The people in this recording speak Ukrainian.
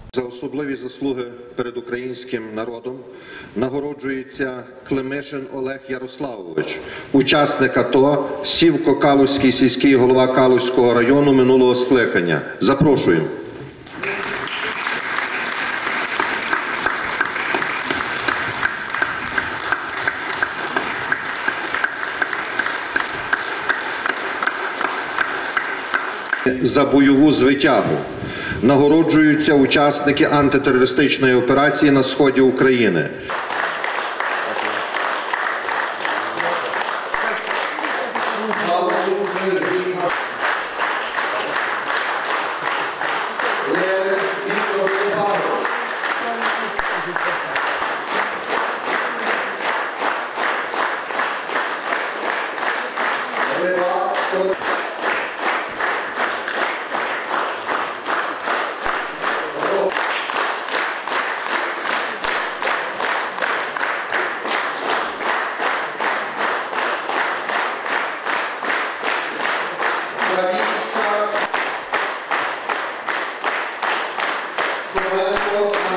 За особливі заслуги перед українським народом нагороджується Климишин Олег Ярославович, учасник АТО, Сівко-Калузький сільський голова Калузького району минулого скликання. Запрошуємо. За бойову звитягу нагороджуються учасники антитерористичної операції на сході України. Славіцька, Ковенко,